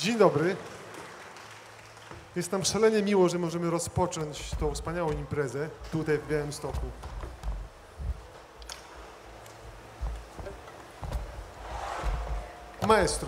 Dzień dobry. Jest nam szalenie miło, że możemy rozpocząć tą wspaniałą imprezę tutaj w Białymstoku. Maestro.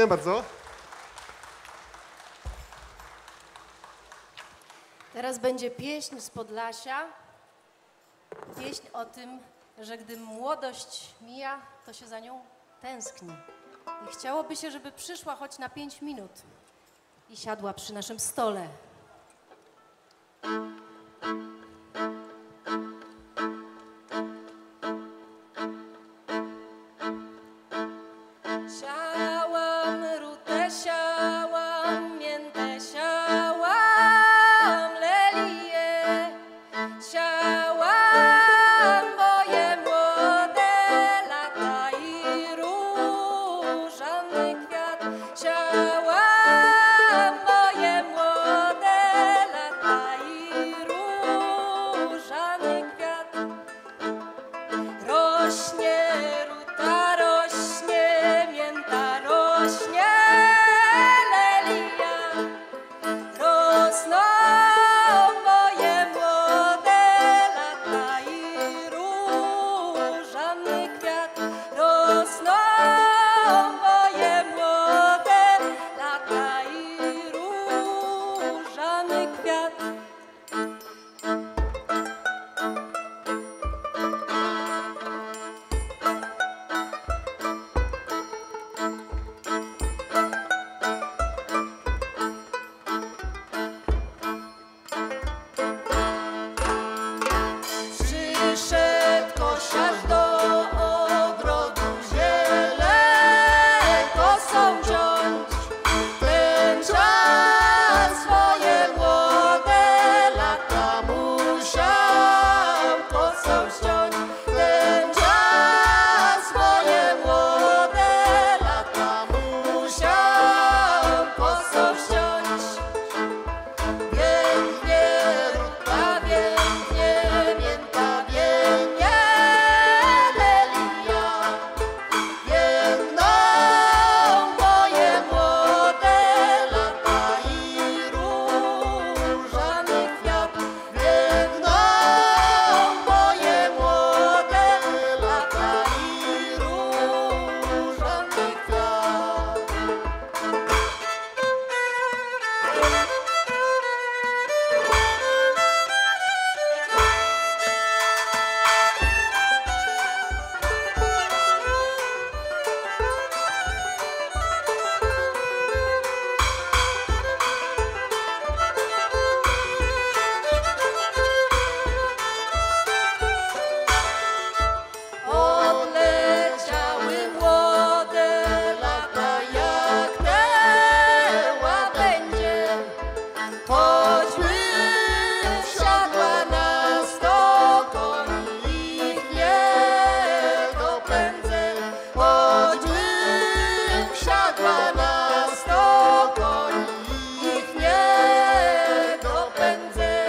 Dziękuję bardzo. Teraz będzie pieśń z Podlasia. Pieśń o tym, że gdy młodość mija, to się za nią tęskni. I chciałoby się, żeby przyszła choć na 5 minut i siadła przy naszym stole. Siałam rutę, siałam miętę, siałam lelię, siałam moje młode lata i różany kwiat, siałam moje młode lata i różany kwiat. Rośnie ruta, rośnie mięta, rośnie lelia, rosną moje młode lata i różany kwiat, rosną moje młode lata i różany kwiat. Przyszedł kosiarz do ogrodu, ziele kosą ciąć. Ten czas swoje młode lata musiał kosą ściąć. Ten czas swoje młode lata musiał kosą ściąć. Pięknie ruta, pięknie mięta, pięknie lelia, piękną moje młode lata i różany kwiat, piękną moje młode lata i różany kwiat. Odleciały młode lata jak te łabędzie, choćby wsiadła na 100 koni, ich nie dopędzę. Choćby wsiadła na 100 koni, ich nie dopędzę.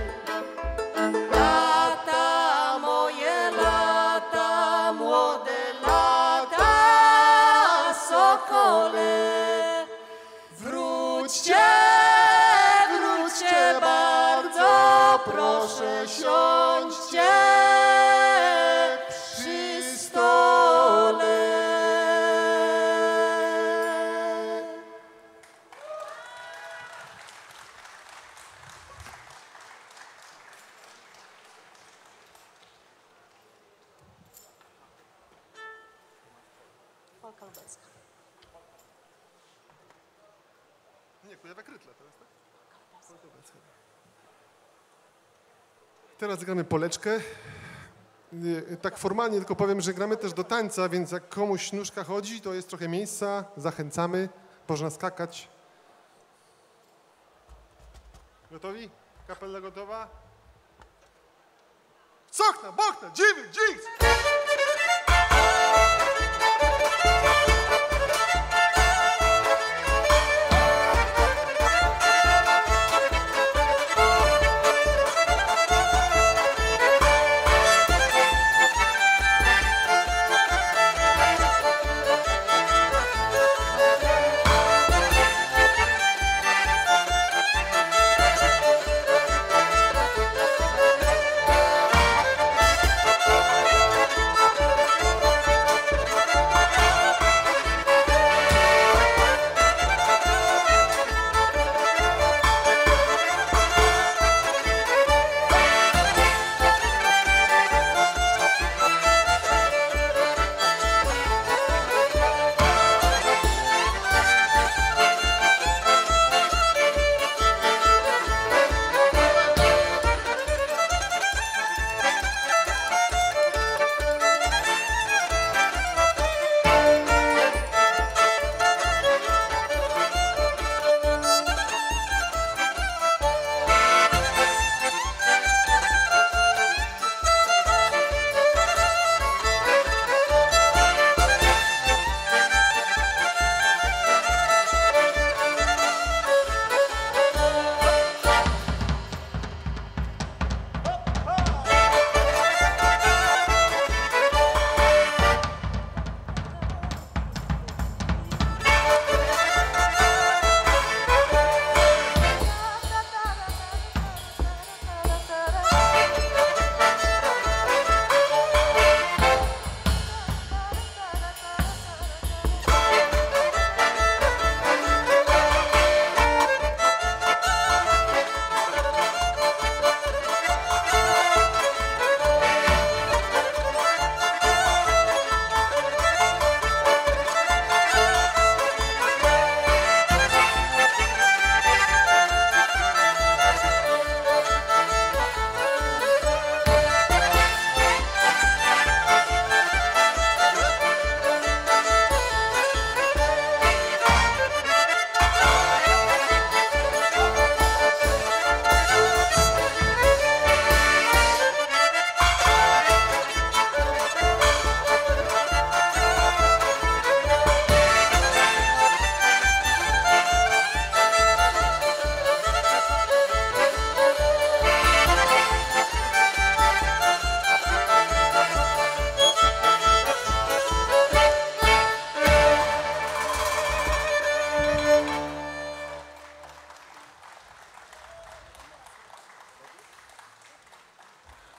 Lata moje lata, młode lata, sokole, wróćcie, wróćcie bardzo, proszę siądźcie przy stole. Polka lubelska. Nie, Kujawa Krytla teraz, tak? Teraz gramy poleczkę. Tak formalnie tylko powiem, że gramy też do tańca, więc jak komuś nóżka chodzi, to jest trochę miejsca, zachęcamy, można skakać. Gotowi? Kapella gotowa? Sokna, bokna, dziwy, dźwigs!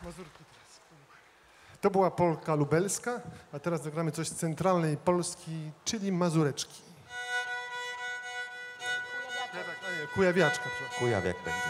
Mazurki teraz. To była polka lubelska, a teraz zagramy coś z centralnej Polski, czyli mazureczki. Kujawiaczka, przepraszam. Kujawiak będzie.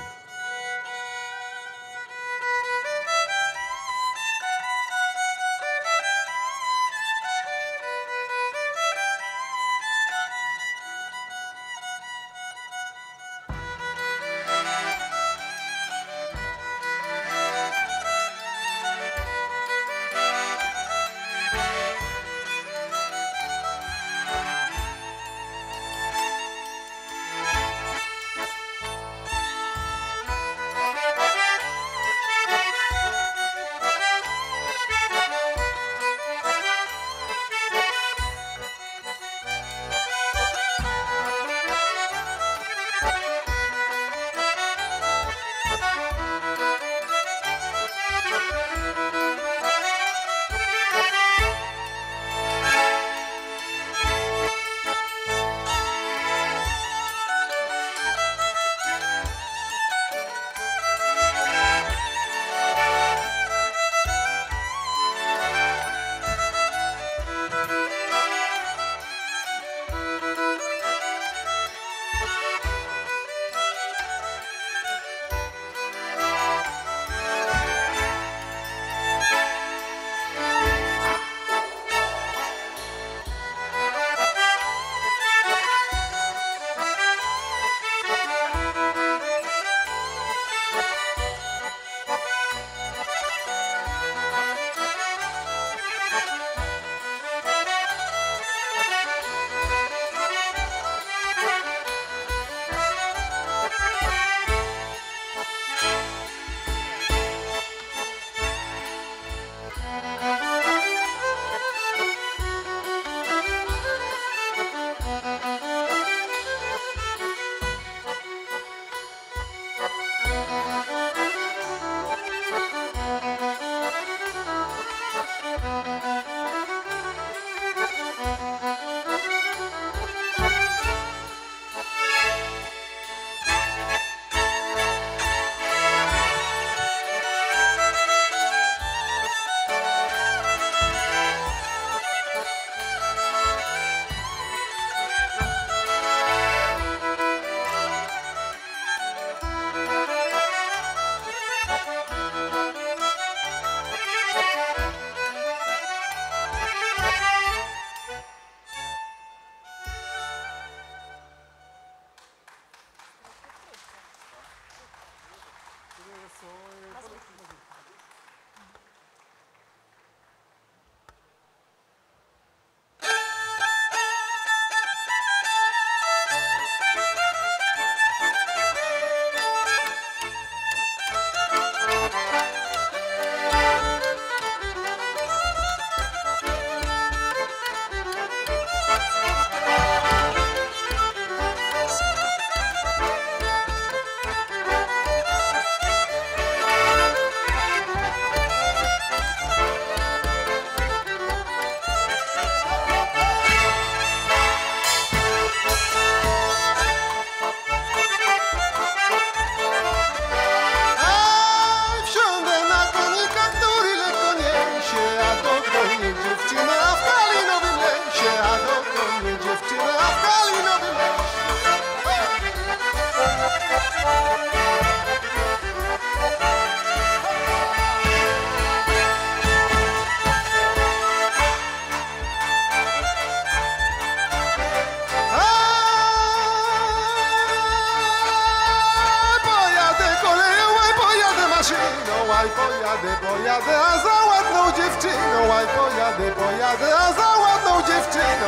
pojadę, a za ładną dziewczyną. Aj, pojadę, a za ładną dziewczyną.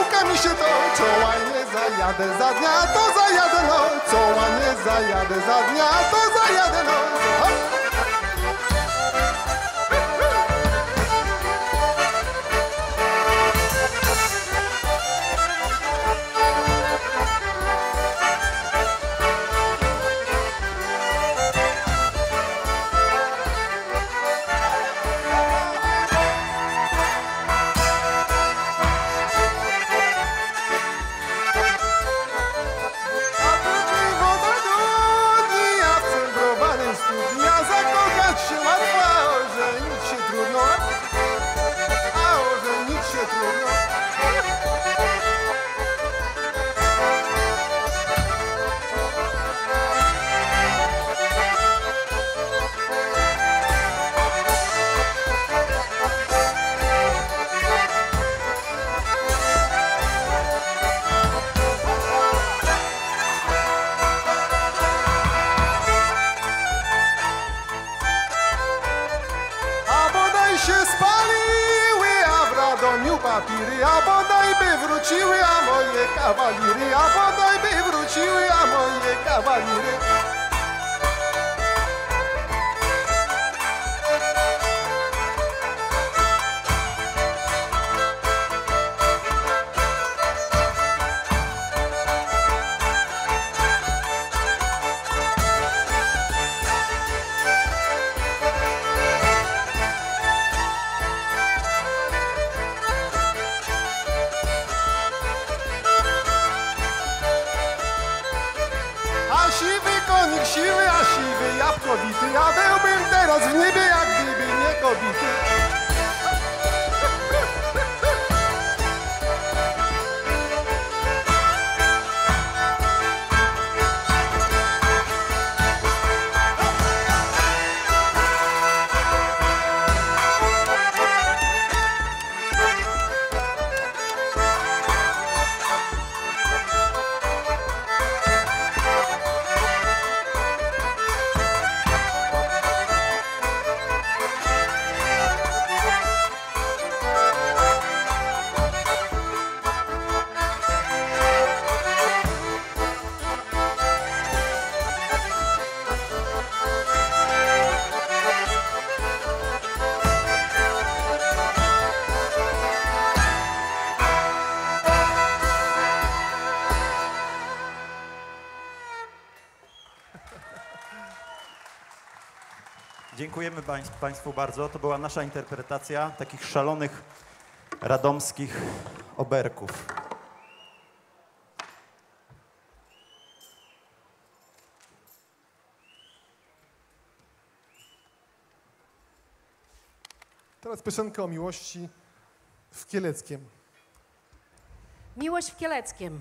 działka mi się toczą, a nie zajadę za dnia, to zajadę nocą, a nie zajadę za dnia, to zajadę nocą. Papiry, a bodaj by wróciły, a moje kawaliry, a bodaj by wróciły, a moje kawaliry. Siwy, a siwy, jabłkowity, ja byłbym teraz w niebie, jak gdyby nie kobity. Dziękujemy Państwu bardzo. To była nasza interpretacja takich szalonych radomskich oberków. Teraz piosenka o miłości w Kieleckiem. Miłość w Kieleckiem.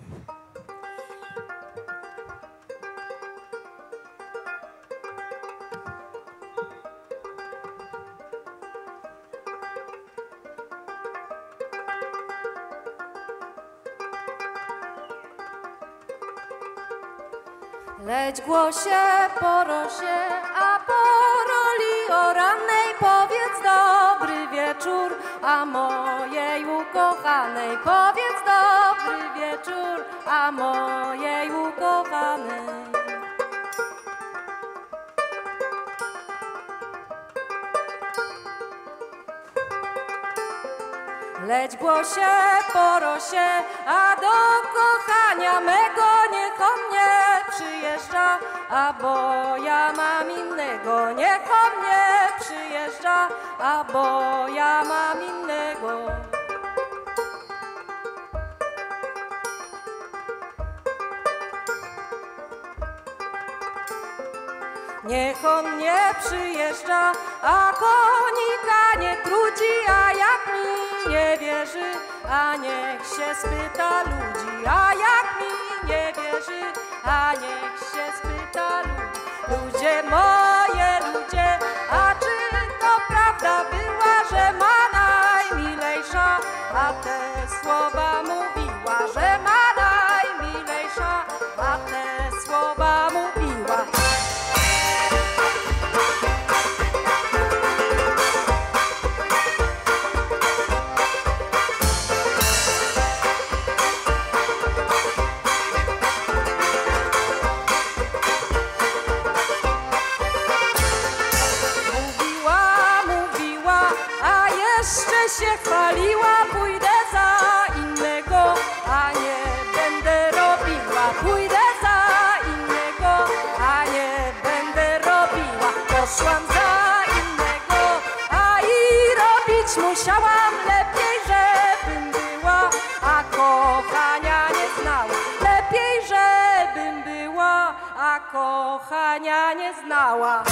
Leć głosie, porosie, a poroli o rannej powiedz dobry wieczór, a mojej ukochanej powiedz dobry wieczór, a mojej ukochanej. Leć głosie, porosie, a do kochania mego niech on nie przyjeżdża, a bo ja mam innego, niech on nie przyjeżdża, a bo ja mam innego. Niech on nie przyjeżdża, a konika nie króci, a jak mi nie wierzy, a niech się spyta ludzi, a jak mi nie wierzy, a niech się spyta ludzi. Ludzie moje, ludzie, a czy to prawda była, że ma najmilejsza, a te słowa mówiła, że ma najmilejsza, a te słowa mówiła. kochania nie znała.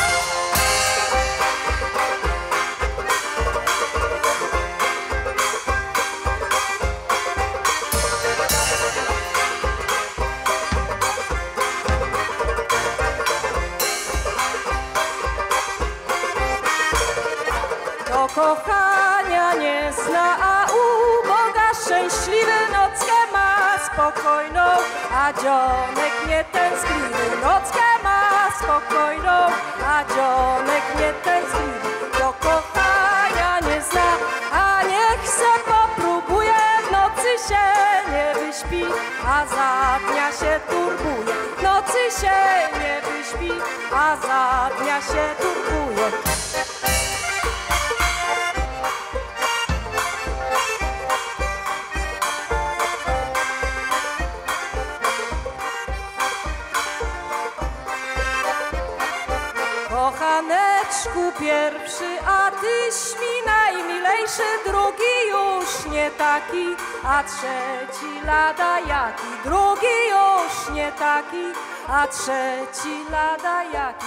To kochania nie zna, a uboga szczęśliwy nockę ma spokojną, a dzionek nie tęskliwy. Nockę ma spokojną, a dzionek nie tęskliwy. To kochania nie zna, a niech se popróbuje, w nocy się nie wyśpi, a za dnia się turbuje. W nocy się nie wyśpi, a za dnia się turbuje. Kochaneczku pierwszy, a tyś mi najmilejszy, drugi już nie taki, a trzeci lada jaki. Drugi już nie taki, a trzeci lada jaki.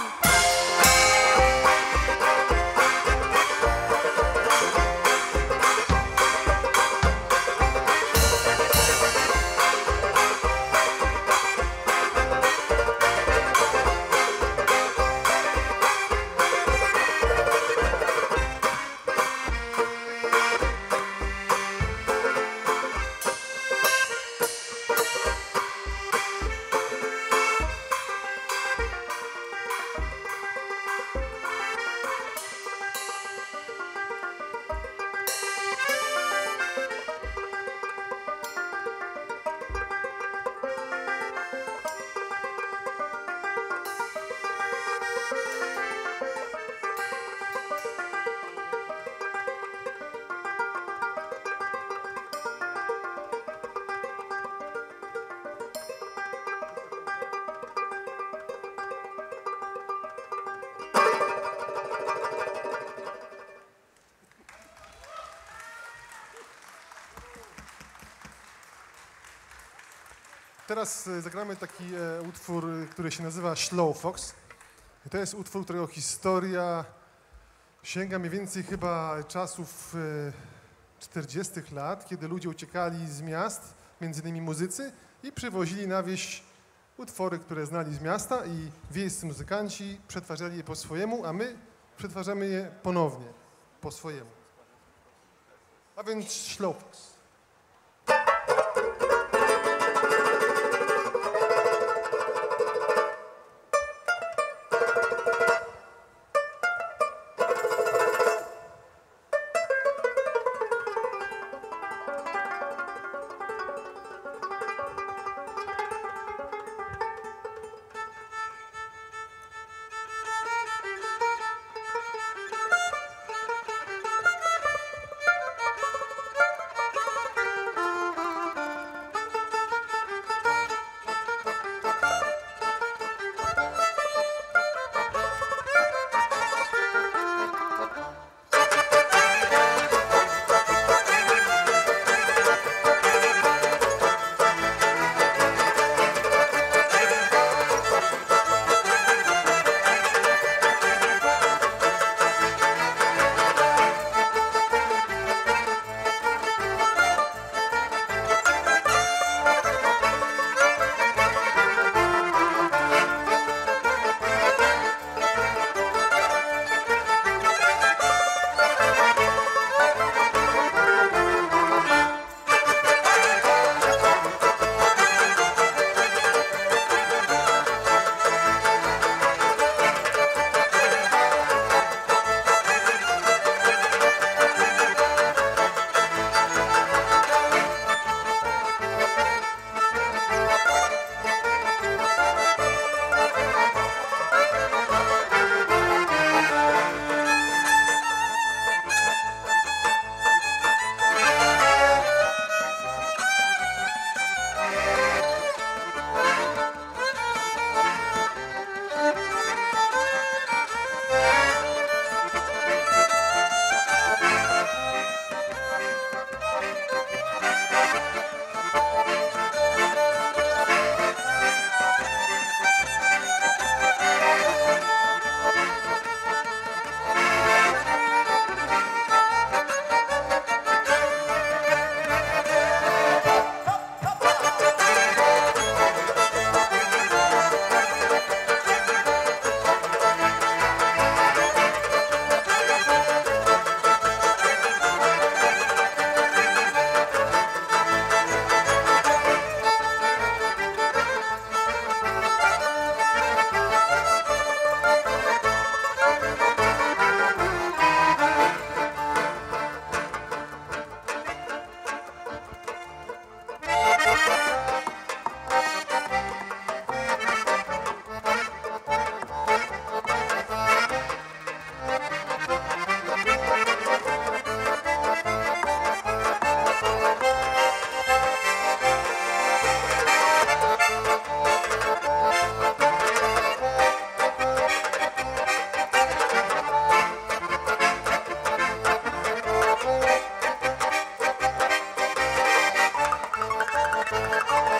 Teraz zagramy taki utwór, który się nazywa Slow Fox. I to jest utwór, którego historia sięga mniej więcej chyba czasów 40. lat, kiedy ludzie uciekali z miast, między innymi muzycy, i przywozili na wieś utwory, które znali z miasta, i wiejscy muzykanci przetwarzali je po swojemu, a my przetwarzamy je ponownie po swojemu. A więc Slow Fox.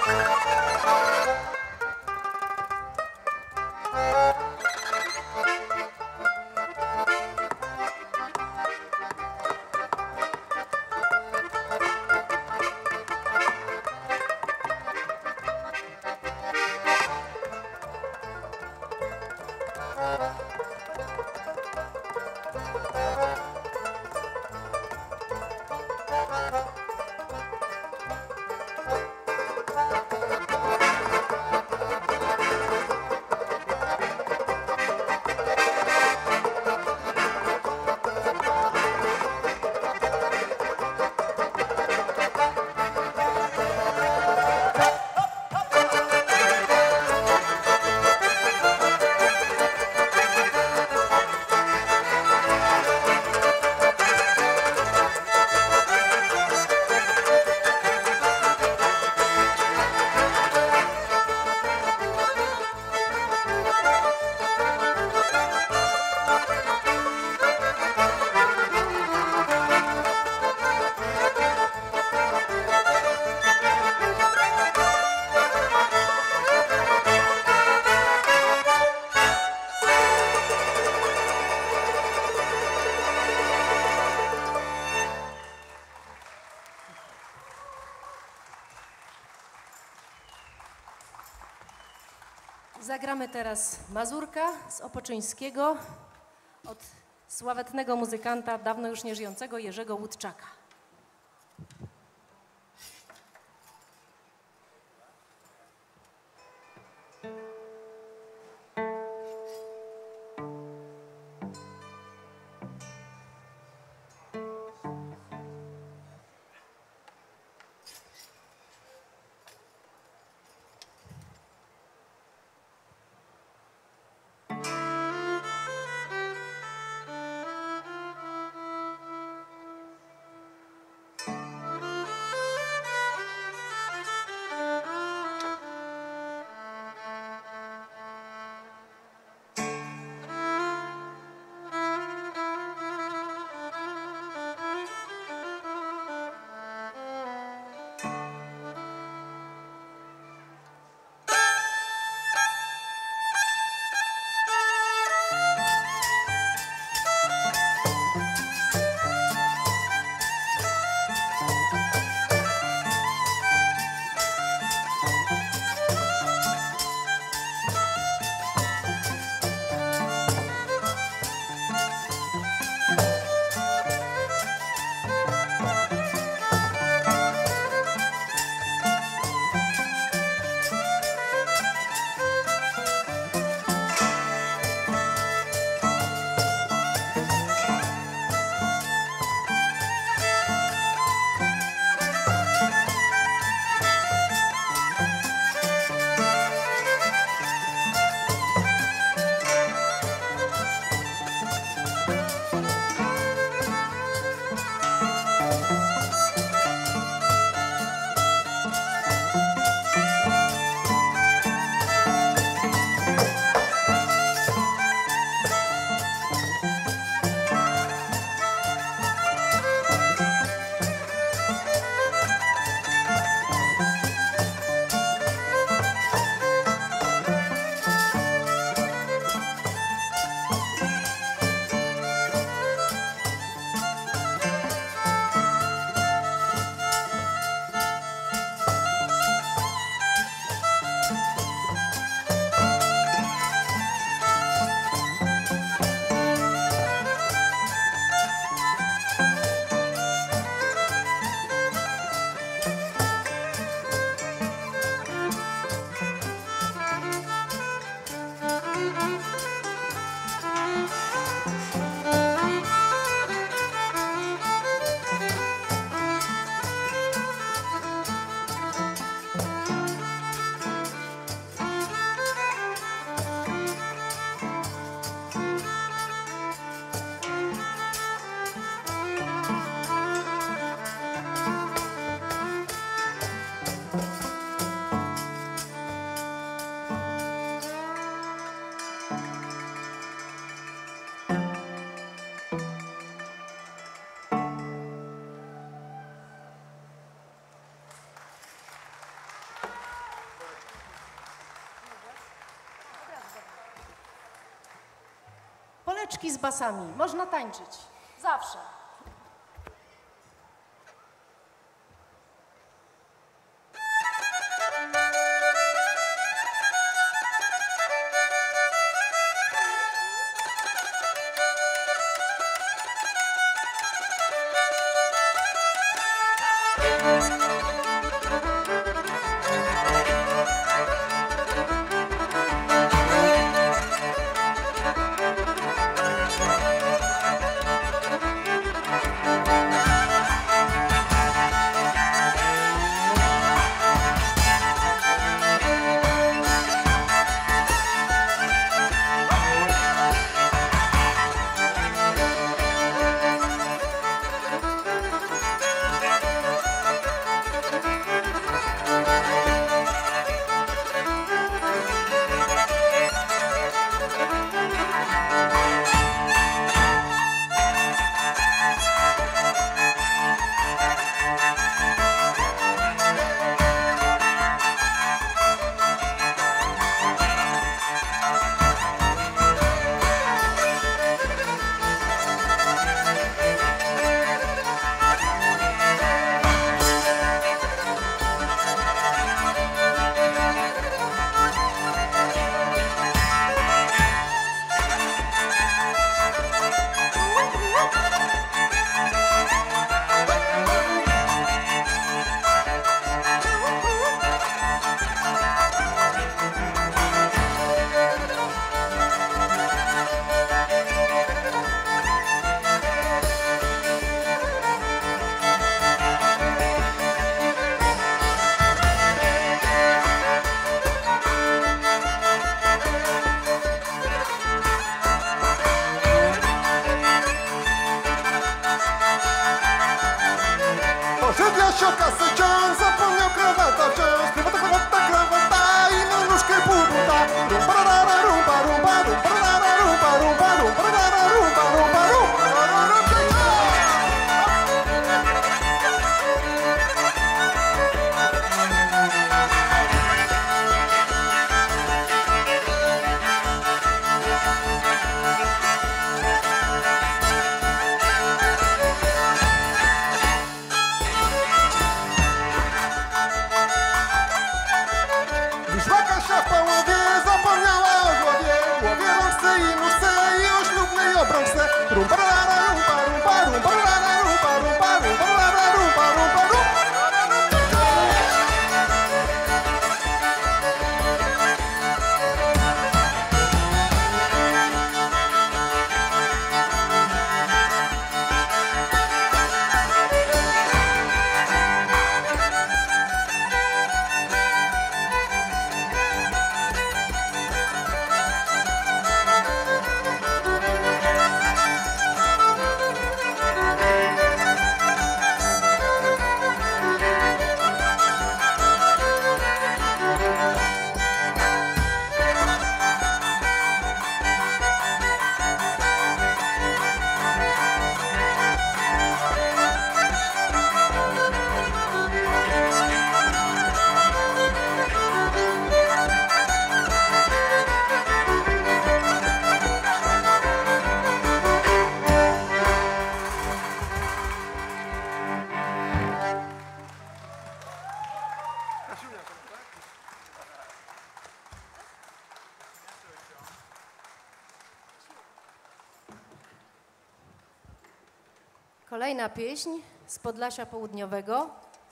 Zagramy teraz mazurka z Opoczyńskiego od sławetnego muzykanta, dawno już nieżyjącego Jerzego Łódczaka. woreczki z basami. Można tańczyć. Zawsze. Poszedł Jasioka se ciąg, zapomniał krawata wciąż. Krawata i na nóżkę pół buta. Rumparara, rumpa, rumpa, rumparara, rumpa, rumpa, rumparara, rumpa, rumpa, rumpa. Wyszła Kasia w połowie, zapomniała o głowie. Głowie, rączce i nóżce i o ślubnej obrączce. Rumparara, rumpa, rumpa, rumparara, rumpa, rumpa, rumparara, rumpa, rumpa, rumpa. Kolejna pieśń z Podlasia Południowego,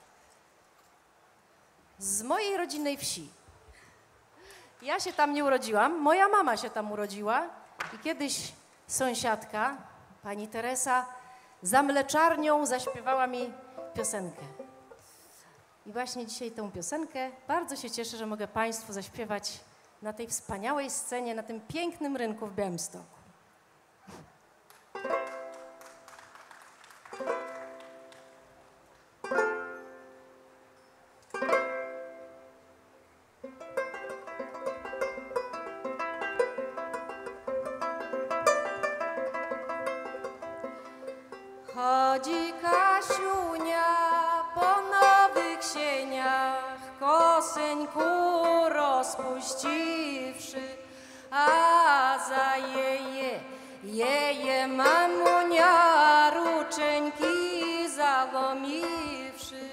z mojej rodzinnej wsi. Ja się tam nie urodziłam, moja mama się tam urodziła i kiedyś sąsiadka, pani Teresa, za mleczarnią zaśpiewała mi piosenkę. I właśnie dzisiaj tę piosenkę bardzo się cieszę, że mogę Państwu zaśpiewać na tej wspaniałej scenie, na tym pięknym rynku w Białymstoku. Chodzi Kasiunia po nowych sieniach, koseńku rozpuściwszy, a za jeje Jeje mamunia ruczeńki zalomiwszy.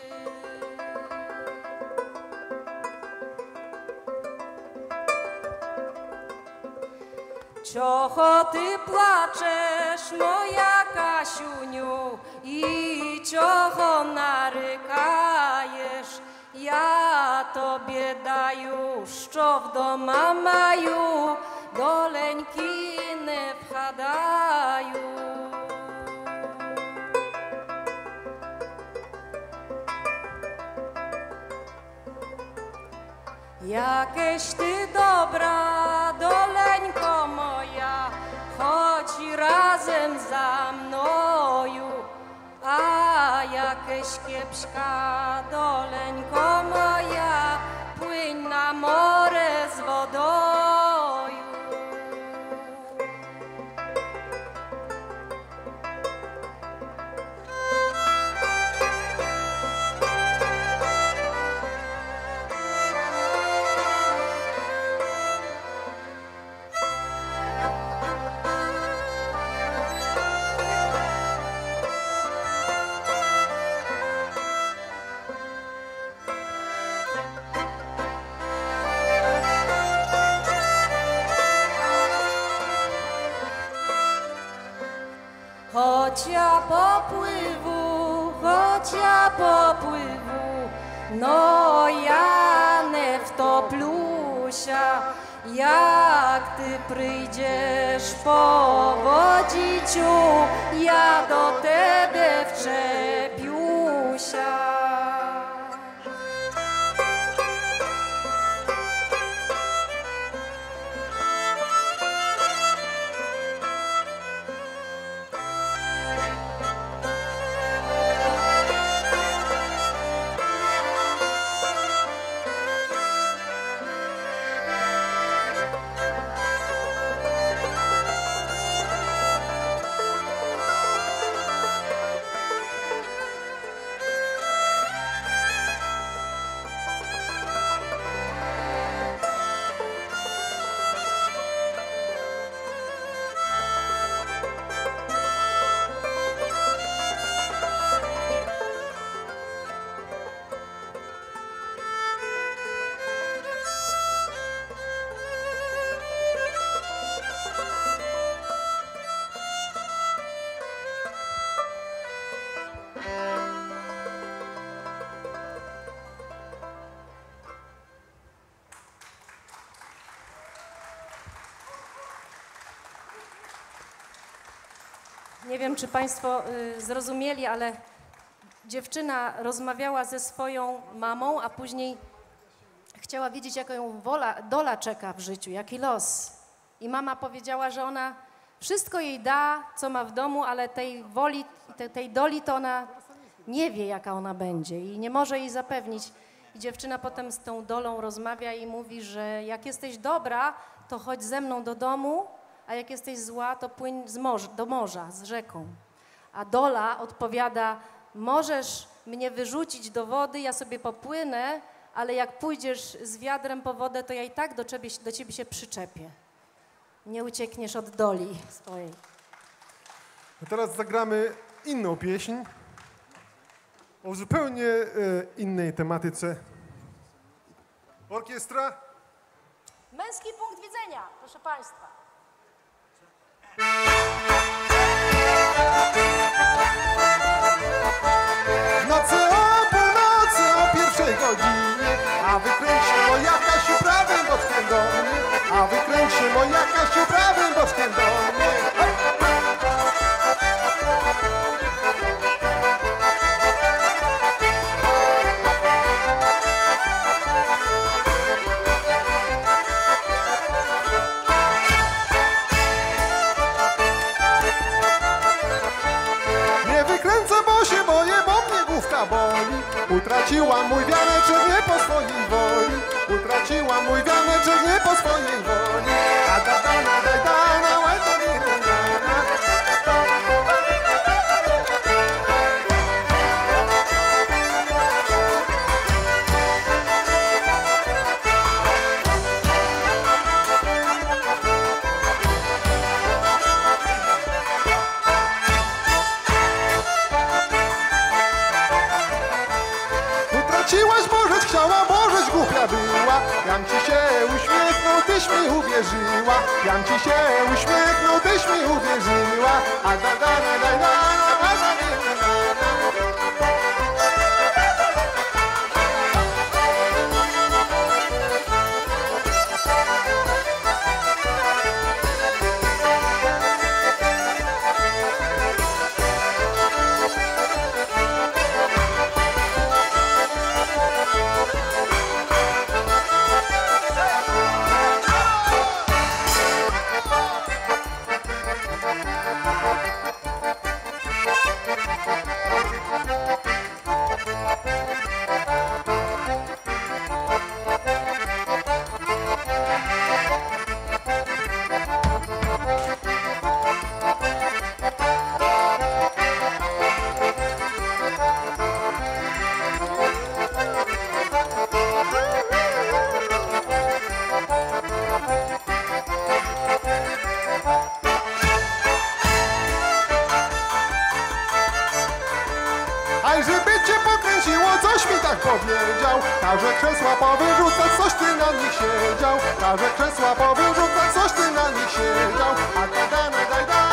Ciocho ty placzesz, moja Kasiuniu, i ciocho narykajesz. Ja tobie daju szczow do mamaju, doleńki nie wchadaju. Jakieś ty dobra, doleńko moja, chodź razem za mnoju. A jakieś kiepska, doleńko moja, płyń na more z wodoju. Choć ja popływu, no ja nie wtopljuся. Jak ty przyjdziesz po wodziciu, ja do tebe wczepiuся. Nie wiem, czy Państwo zrozumieli, ale dziewczyna rozmawiała ze swoją mamą, a później chciała wiedzieć, jaka ją dola czeka w życiu, jaki los. I mama powiedziała, że ona wszystko jej da, co ma w domu, ale tej woli, tej doli to ona nie wie, jaka ona będzie i nie może jej zapewnić. I dziewczyna potem z tą dolą rozmawia i mówi, że jak jesteś dobra, to chodź ze mną do domu, a jak jesteś zła, to płyń do morza, z rzeką. A dola odpowiada, możesz mnie wyrzucić do wody, ja sobie popłynę, ale jak pójdziesz z wiadrem po wodę, to ja i tak do ciebie się przyczepię. Nie uciekniesz od doli swojej. A teraz zagramy inną pieśń o zupełnie innej tematyce. Orkiestra? Męski punkt widzenia, proszę Państwa. W nocy o północy, o 1:00 godzinie, a wykręć się moja Kasiu prawym boczkiem do mnie, a wykręć się moja Kasiu prawym boczkiem do mnie. Boli. Utraciłam mój wianeczek nie po swojej woli. Utraciłam mój wianeczek nie po swojej woli. A da da na da da na łaj da ni na na. Jam ci się uśmiechnął, tyś mi uwierzyła. Jam ci się uśmiechnął, tyś mi uwierzyła. A da da da da da da da da. Aj, żeby cię pokręciło, coś mi tak powiedział. Każe krzesła powyrzucać, coś ty na nich siedział. Każe krzesła powyrzucać, coś ty na nich siedział. A da da da da da.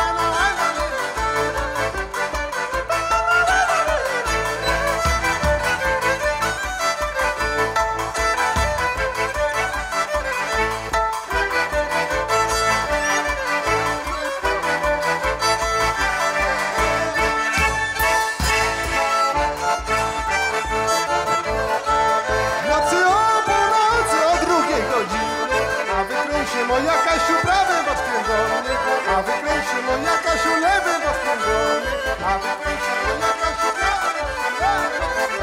Moja Kasiu prawym boczkiem do mnie, a wykręci moja Kasiu lewym boczkiem do mnie, a wykręci moja Kasiu prawym boczkiem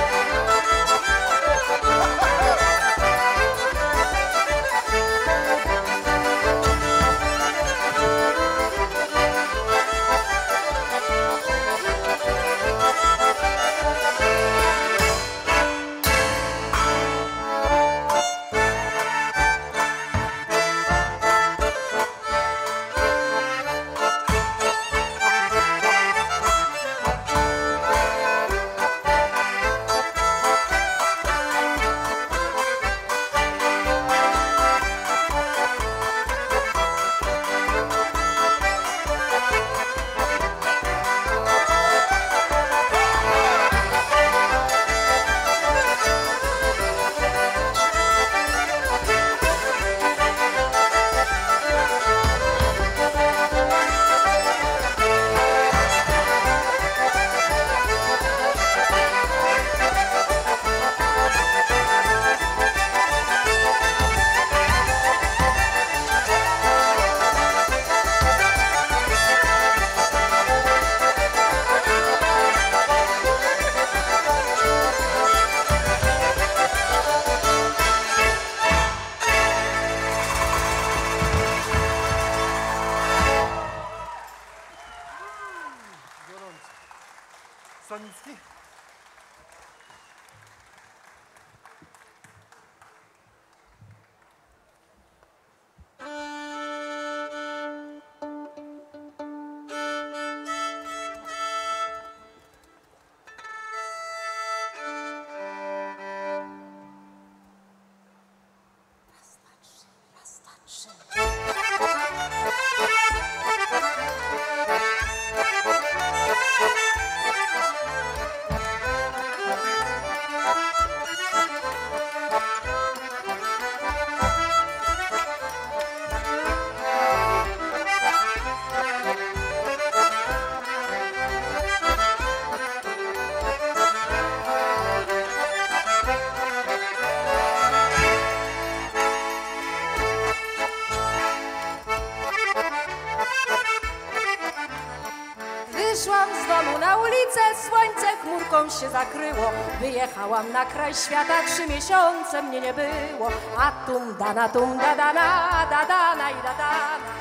Stanicki? Wyszłam z domu na ulicę, słońce chmurką się zakryło. Wyjechałam na kraj świata, 3 miesiące mnie nie było. A tum dana, da dana i da dana.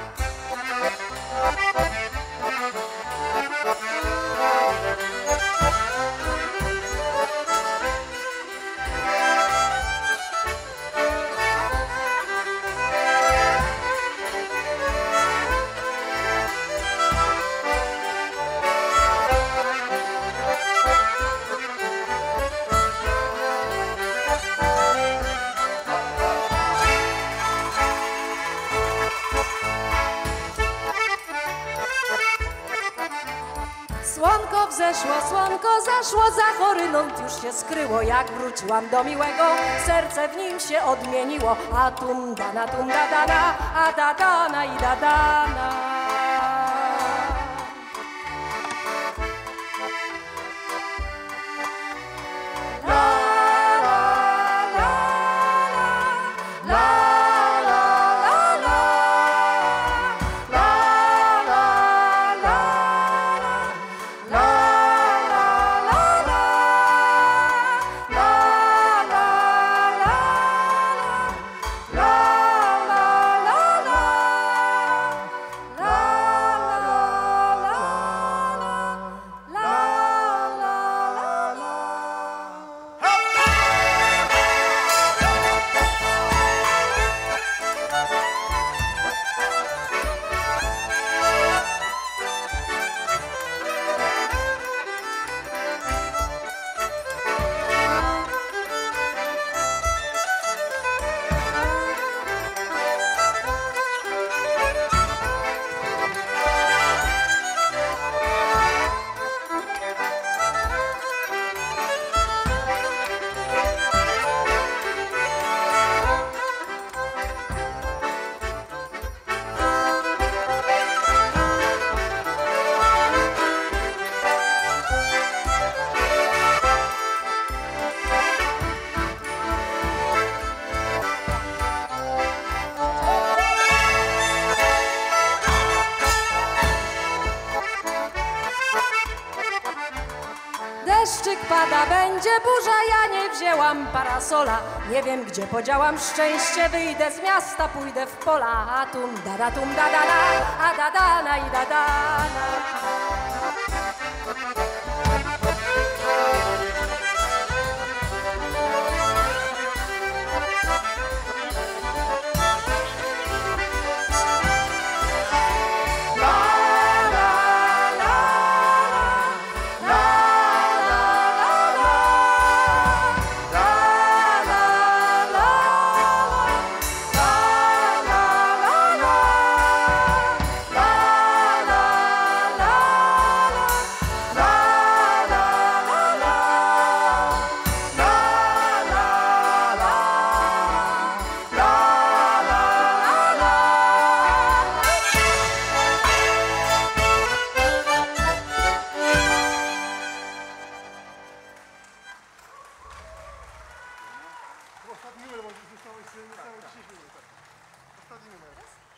Wzeszło słonko, zaszło za horyzont, już się skryło. Jak wróciłam do miłego, serce w nim się odmieniło. A tum dana, a da dana i da dana. Deszczyk pada, będzie burza, ja nie wzięłam parasola. Nie wiem, gdzie podziałam szczęście, wyjdę z miasta, pójdę w pola. A tum da da, a da dana i da dana. Ostatni numer, bo zostało 10 minut. Ostatni numer.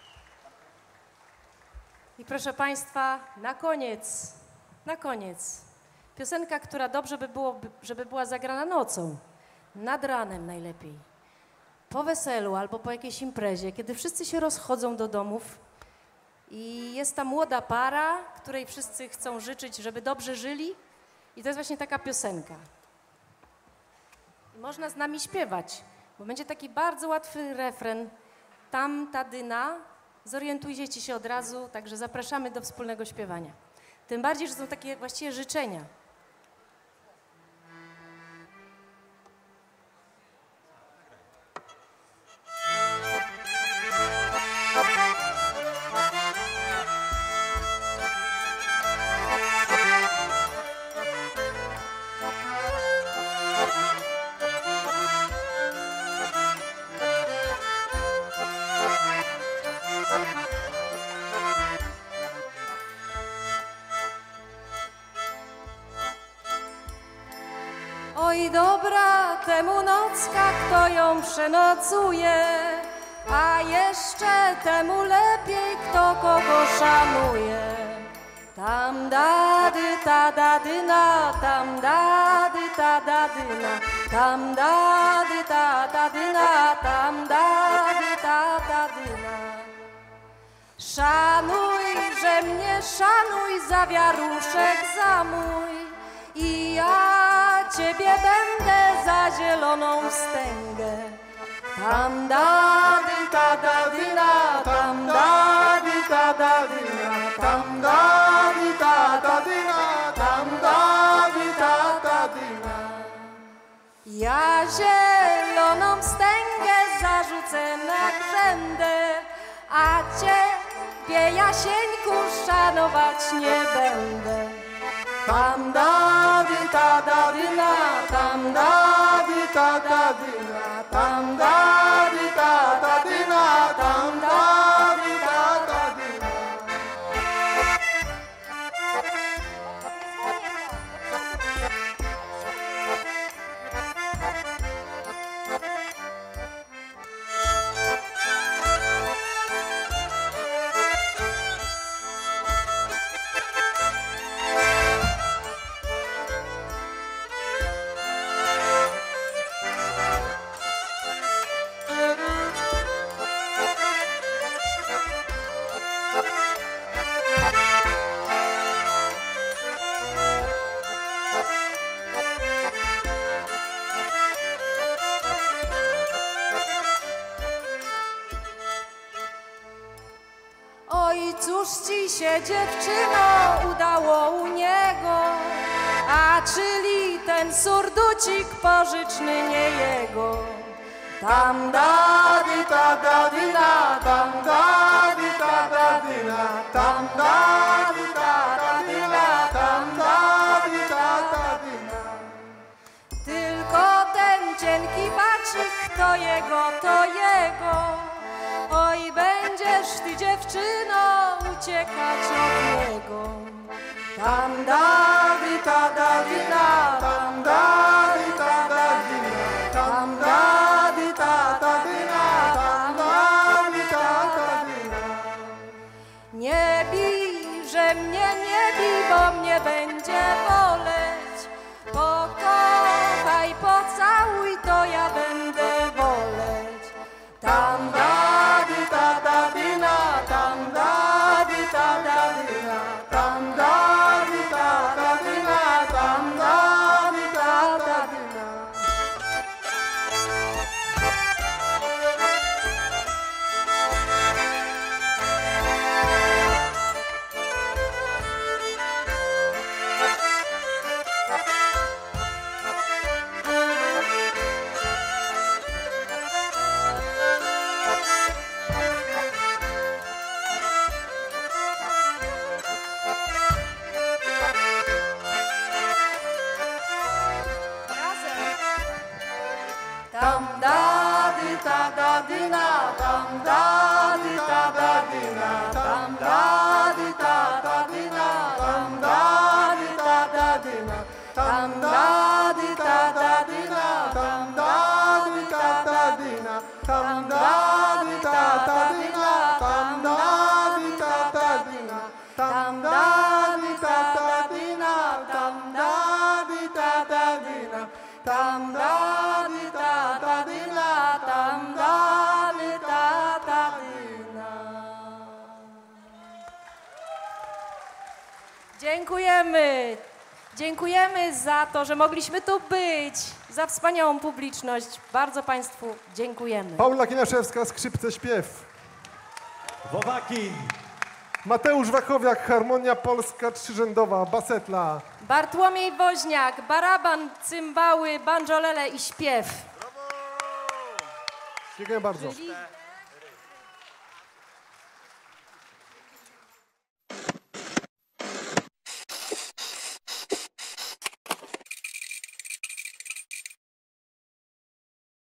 I proszę Państwa, na koniec, piosenka, która dobrze by było, żeby była zagrana nocą, nad ranem najlepiej, po weselu albo po jakiejś imprezie, kiedy wszyscy się rozchodzą do domów i jest ta młoda para, której wszyscy chcą życzyć, żeby dobrze żyli, i to jest właśnie taka piosenka. I można z nami śpiewać, bo będzie taki bardzo łatwy refren, tam ta dyna. Zorientujcie się od razu, także zapraszamy do wspólnego śpiewania. Tym bardziej, że są takie właściwie życzenia. Oj dobra temu nocka, kto ją przenocuje, a jeszcze temu lepiej, kto kogo szanuje. Tam dady ta dadyna, tam dady ta dadyna, tam dady ta dadyna, tam dady ta dadyna. Szanuj, że mnie szanuj, za wiaruszek za mój, i ja ciebie będę za zieloną wstęgę. Tam dady ta dadyna, tam dady ta dadyna, tam dady ta dadyna, tam dady ta dadyna. Ja zieloną wstęgę zarzucę na grzędę, a ciebie, Jasieńku, szanować nie będę. tam da di ta da di na, tam da di ta da di na, tam da di ta da di na, tam da di ta da di na. Oj, cóż ci się, dziewczyno, udało u niego? A czyli ten surducik pożyczny nie jego? Tam da di ta da di na, tam da di ta da di na, tam da di ta da di na, tam da di ta da di na. Tylko ten cienki bacik, to jego, to jego. Oj, będziesz ty, dziewczyno, uciekać od niego. Tam da di ta da di na, tam da di ta da di na, tam da di ta da di na, tam da di ta da di na. Nie bij, że mnie nie bij, bo mnie będzie boleć. Pokochaj, pocałuj, to ja będę woleć. Tam da di ta da di na, tam da di ta da di na, tam da di ta da di na, tam da di ta da di na. Tam da di ta da di na, tam da di ta da di na, tam da di ta da di na, tam da di ta da di na, tam da di ta da di na, tam da di ta da di na, tam da di ta da di na, tam da di ta da di na, tam da di ta da di na, tam da di ta da di na, tam da di ta da di na, tam da di ta da di na. Dziękujemy. Dziękujemy za to, że mogliśmy tu być, za wspaniałą publiczność. Bardzo Państwu dziękujemy. Paula Kiniaszewska, skrzypce, śpiew. Wowakin. Mateusz Wachowiak, harmonia polska trzyrzędowa, basetla. Bartłomiej Woźniak, baraban, cymbały, banjolele i śpiew. Dziękuję bardzo. Czyli